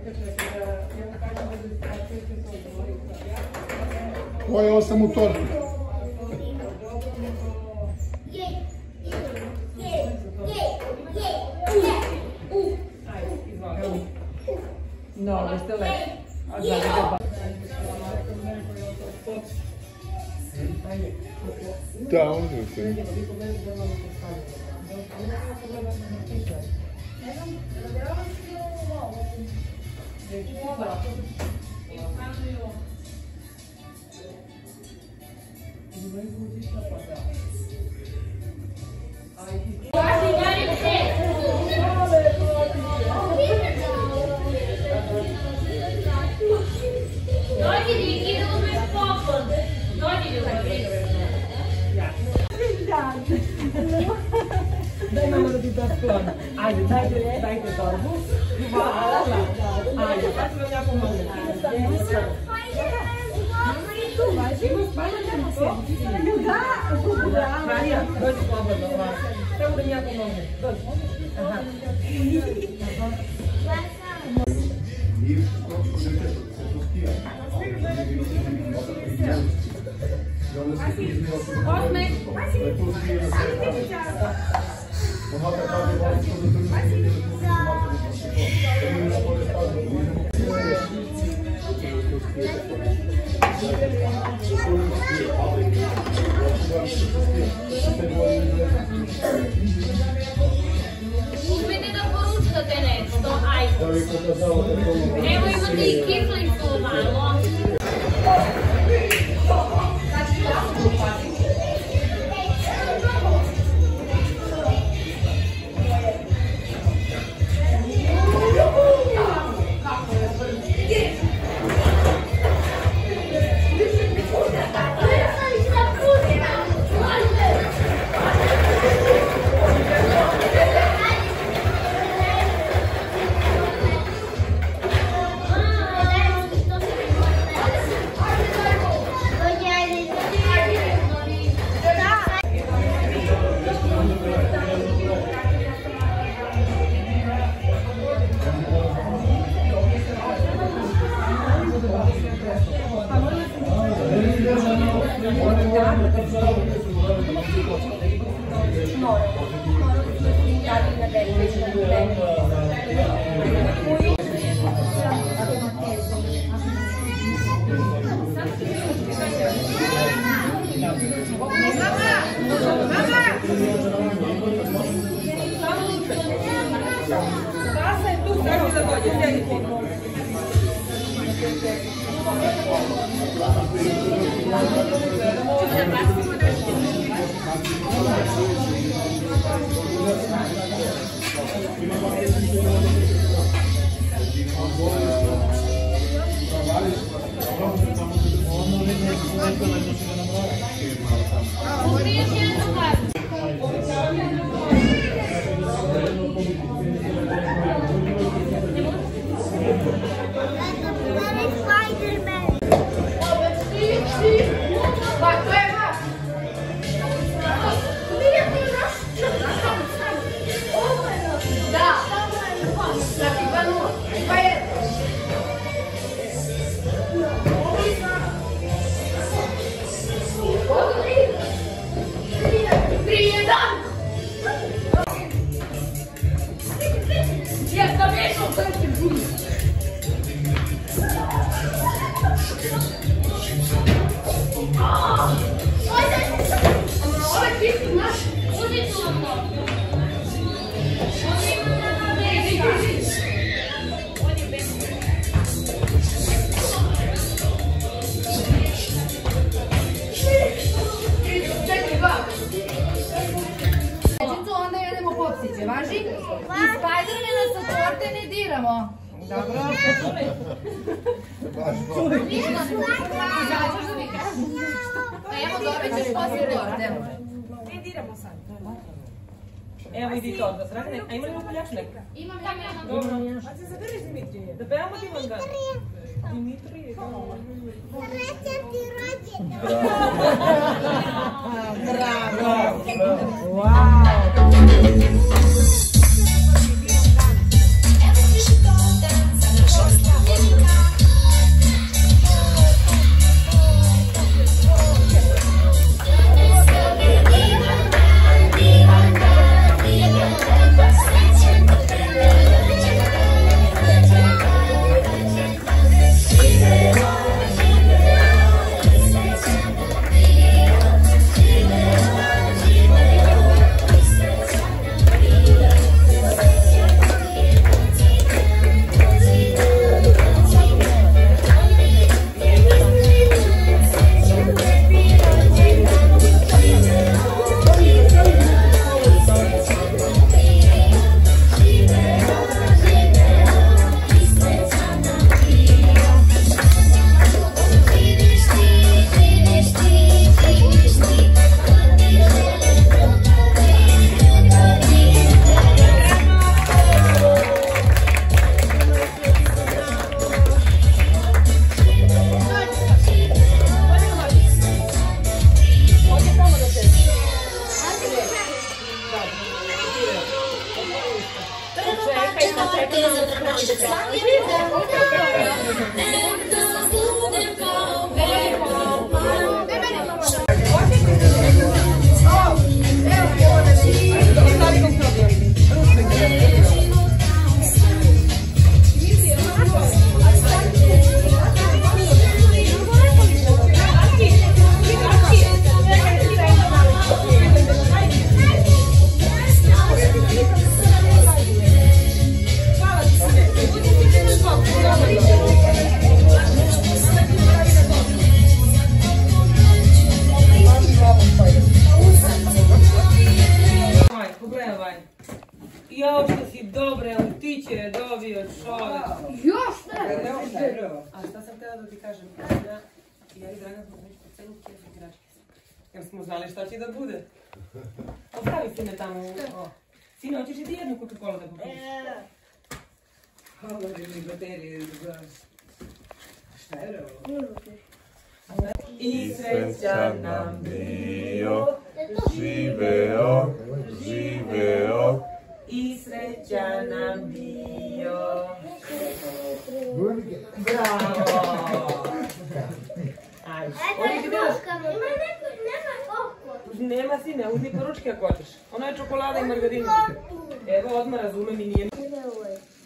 Ovo je 8 u torbi. No, questo è Da, ovdje se. Daj malo ti to sklon. Ajde, dajte torbu. Hvala. Ajde, pa ću vam ja pomoći. Marija, dođi slobodno ovako. Samo da mi ja pomoći. Dođi. Aha. Osme. Uzmite da poručite nešto, ajde. Evo imate i kiflicu malo. Važi? I Spidermana sa torte ne diramo. Dobro. Izađeš da mi kažeš? Evo, dobit ćeš poslije torte. Ne diramo sad. Evo idi torta, Dragane. A ima li upaljač neka? Imam ja jedan. Dobro. A se zaberiš Dimitrije? Da pevamo ti vam ga? Dimitrije. Bravo. Wow. torte za prnašće slavimo. Da budem kao Pepo Pan. Jao što si dobre, utiće je dobio čovek. Još ne! A šta sam htjela da ti kažem? Ja i Dragan smo već po celu kesu igračke. Jer smo znali šta će da bude. Ostavi si me tamo. Sine, hoćeš i ti jednu Coca-Cola da popiš? Hvala mi baterije za... Šta je ovo? I srećan nam bio, živeo, živeo. I srećan nam bio. Bravo! Ajde. Nema sine, uzmi poručke ako hoćeš. Ona je čokolada i margarina. Evo, odmah razumem i nije.